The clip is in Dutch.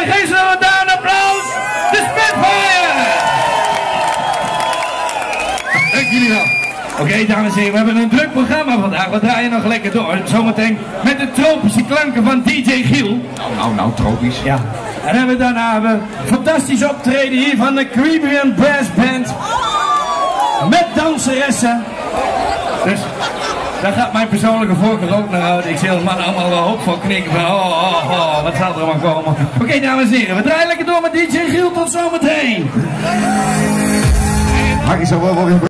geef ze nog daar een applaus. De Spitfire! Dank jullie wel. Oké, dames en heren, we hebben een druk programma vandaag. We draaien nog lekker door. Zometeen met de tropische klanken van DJ Giel. Nou, tropisch. Ja. En hebben we daarna een fantastisch optreden hier van de Caribbean Brass Band. Met danseressen. Dus daar gaat mijn persoonlijke voorkeur ook naar uit. Ik zie als man allemaal wel hoop van knikken van wat zal er allemaal komen. Oké, dames en heren, we draaien lekker door met DJ Giel. Tot zometeen. Mag ik zo wel